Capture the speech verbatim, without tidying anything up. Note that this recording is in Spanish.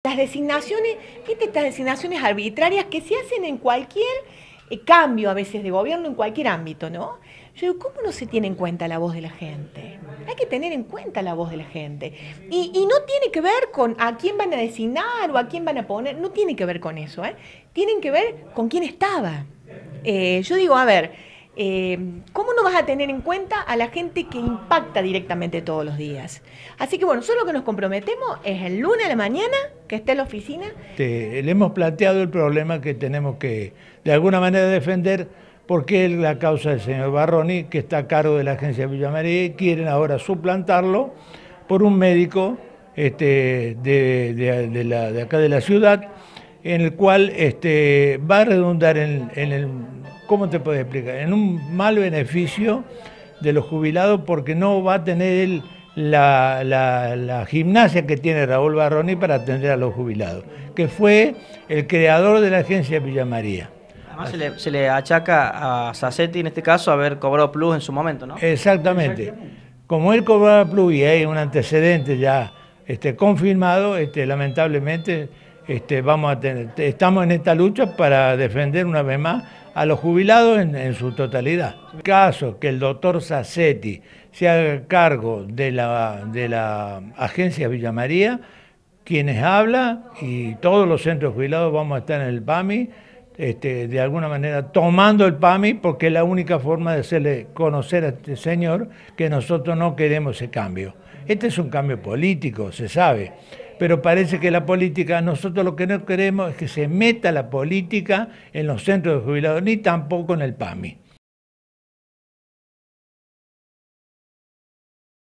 estas designaciones, ¿viste? Estas designaciones arbitrarias que se hacen en cualquier eh, cambio a veces de gobierno, en cualquier ámbito, ¿no? Yo digo, ¿cómo no se tiene en cuenta la voz de la gente? Hay que tener en cuenta la voz de la gente. Y, y no tiene que ver con a quién van a designar o a quién van a poner, no tiene que ver con eso, ¿eh? Tienen que ver con quién estaba. Eh, yo digo, a ver, eh, ¿cómo no vas a tener en cuenta a la gente que impacta directamente todos los días? Así que bueno, solo lo que nos comprometemos es el lunes a la mañana, que esté en la oficina. Te, le hemos planteado el problema que tenemos que, de alguna manera, defender, porque es la causa del señor Barroni, que está a cargo de la agencia Villa María, y quieren ahora suplantarlo por un médico este, de, de, de, la, de acá de la ciudad, en el cual este, va a redundar en, en el, ¿cómo te puedo explicar? En un mal beneficio de los jubilados, porque no va a tener el, la, la, la gimnasia que tiene Raúl Barroni para atender a los jubilados, que fue el creador de la agencia Villa María. Además se le, se le achaca a Sassetti en este caso haber cobrado plus en su momento, ¿no? Exactamente. Como él cobraba plus y hay un antecedente ya este, confirmado, este, lamentablemente este, vamos a tener, estamos en esta lucha para defender una vez más a los jubilados en, en su totalidad. En caso que el doctor Sassetti se haga cargo de la, de la agencia Villa María, quienes hablan y todos los centros jubilados vamos a estar en el P A M I, Este, de alguna manera tomando el P A M I, porque es la única forma de hacerle conocer a este señor que nosotros no queremos ese cambio. Este es un cambio político, se sabe, pero parece que la política, nosotros lo que no queremos es que se meta la política en los centros de jubilados, ni tampoco en el P A M I.